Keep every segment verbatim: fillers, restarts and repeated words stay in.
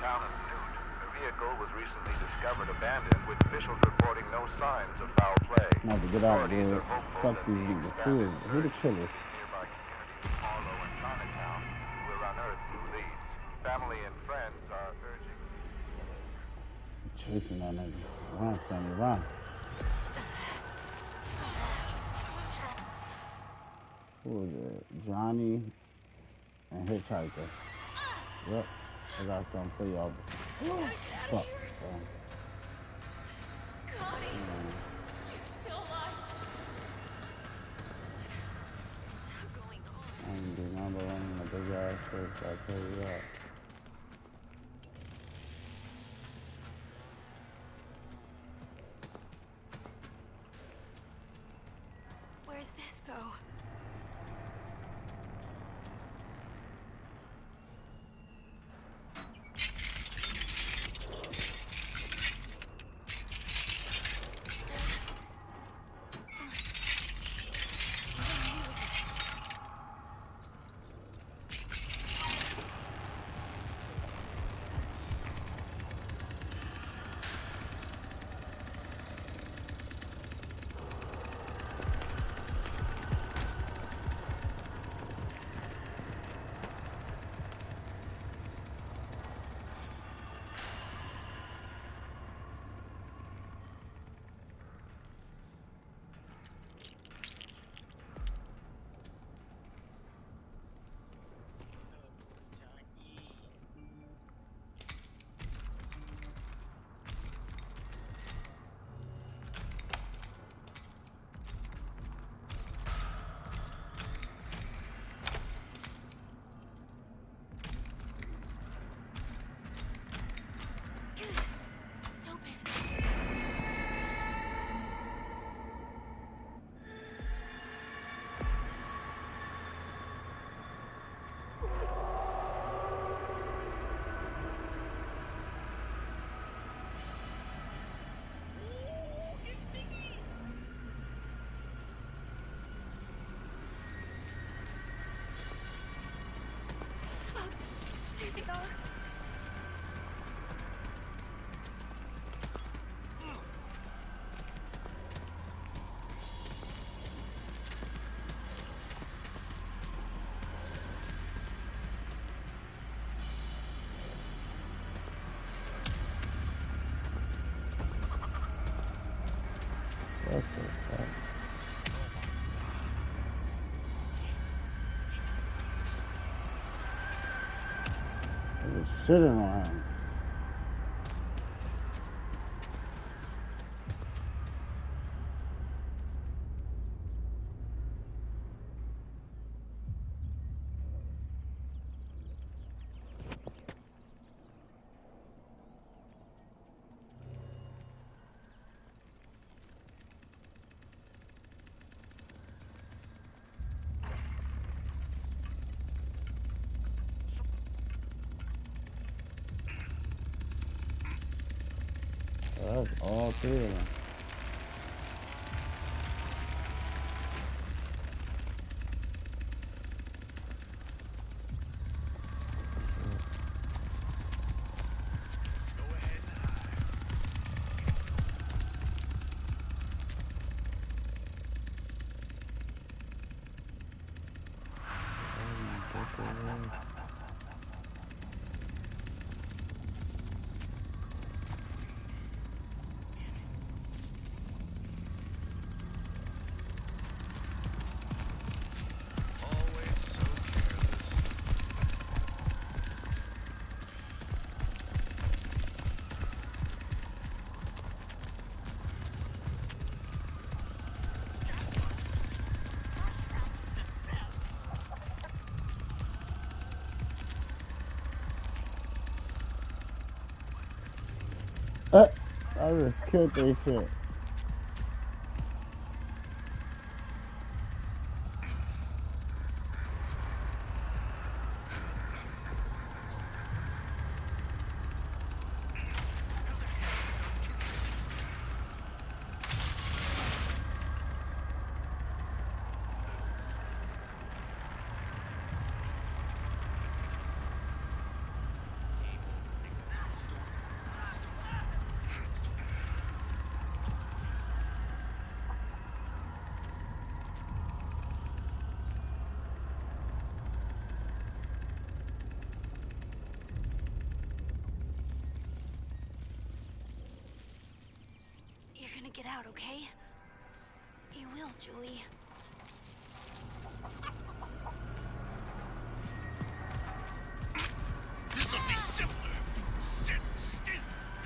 town of Newt. The vehicle was recently discovered abandoned, with officials reporting no signs of foul play. Not to get out, Authorities boy. are hopeful Fuck that these the niggas. Who expanded is who the search killer? in nearby communities of Harlow and Chinatown will unearth new leads. Family and friends are urging... Chasing that nigga. Run, Sammy, run. Who is it? Johnny and Hitchhiker. Yep. I got something for y'all. Fuck. Um, Connie, yeah. you're still alive. What's going on? I ain't do nothing but running a big ass shit, so I tell you that. Where's this go? There they are. What the fuck? I was sitting on him. That's all three of them. Always so careless. Uh, I just killed that shit. gonna get out, okay? You will, Julie. This'll be simpler. Sit still.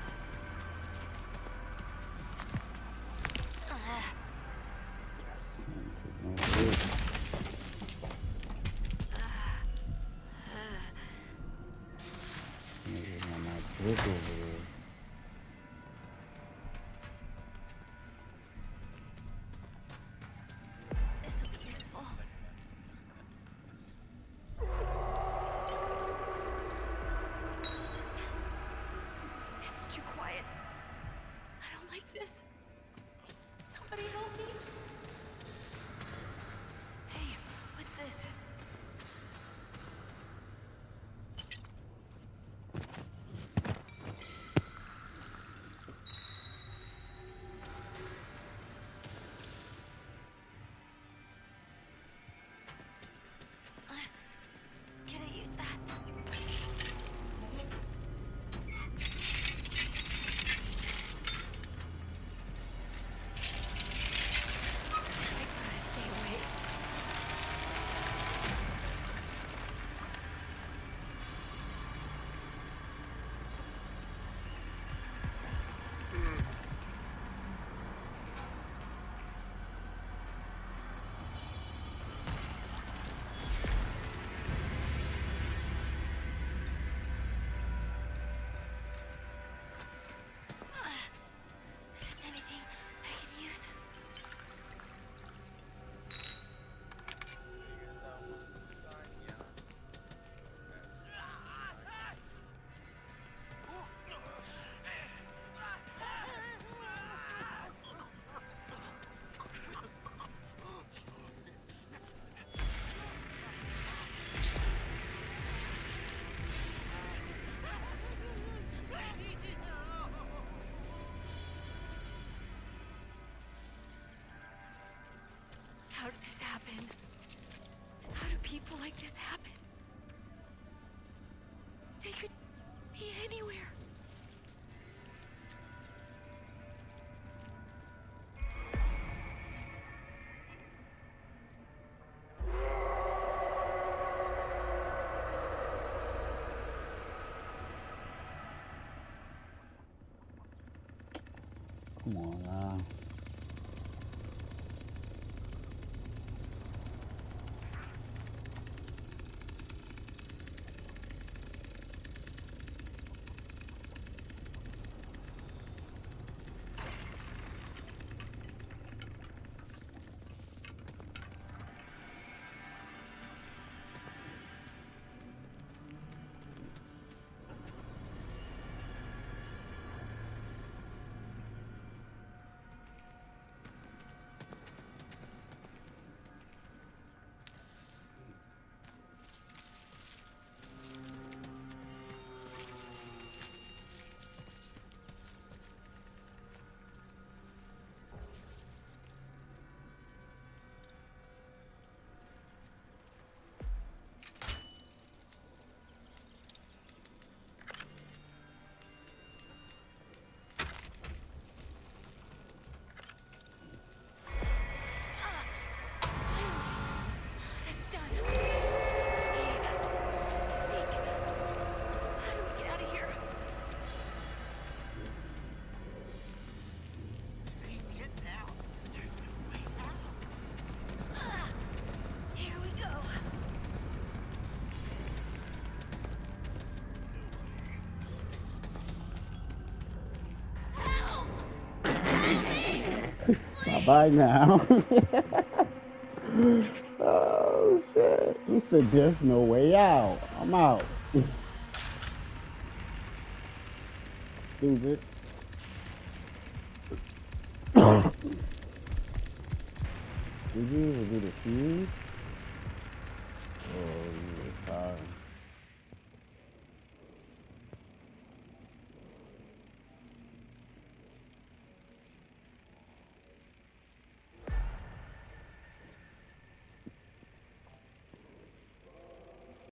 This will be useful. It's too quiet. I don't like this. Somebody help me. Hey, what's this? Uh, Can I use that? I gotta stay away. Is anything I can use? How did this happen? How do people like this happen? They could be anywhere. Come on now. That's done. Okay. I think. How do we get out of here? Hey, get down. There's no way out. Ah, here we go. Help! Bye bye now. Oh shit. He said there's no way out. I'm out. Stupid. Did you ever get a fuse?